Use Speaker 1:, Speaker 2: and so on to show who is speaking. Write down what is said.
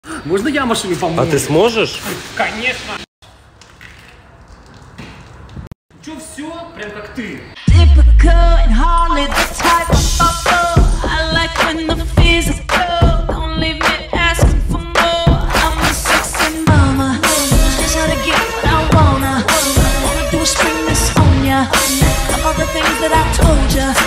Speaker 1: Можно я машину помою?
Speaker 2: А ты сможешь?
Speaker 1: Конечно! Чё, все? Прям как ты?
Speaker 3: All the things that I told you.